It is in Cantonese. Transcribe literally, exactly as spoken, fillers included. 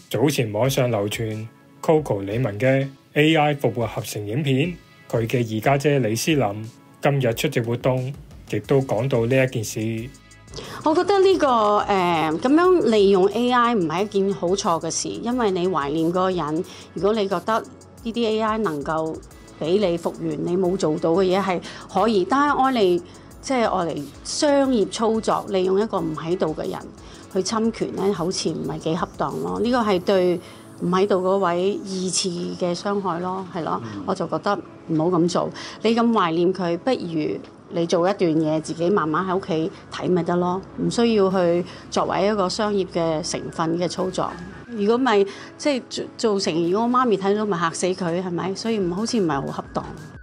早前網上流傳 Coco 李玟嘅 A I 復活合成影片，佢嘅二家姐李思琳今日出席活動，亦都講到呢一件事。 我覺得呢、這個誒咁、呃、樣利用 A I 唔係一件好錯嘅事，因為你懷念嗰個人，如果你覺得呢啲 A I 能夠俾你復原你冇做到嘅嘢係可以，但係愛嚟即係愛嚟商業操作，利用一個唔喺度嘅人去侵權咧，好似唔係幾恰當咯。呢、這個係對唔喺度嗰位二次嘅傷害咯，係咯，嗯、我就覺得唔好咁做。你咁懷念佢，不如你做一段嘢，自己慢慢喺屋企睇咪得咯，唔需要去作為一個商業嘅成分嘅操作。如果咪即係造成，如果我媽咪睇到咪嚇死佢，係咪？所以唔好似唔係好恰當。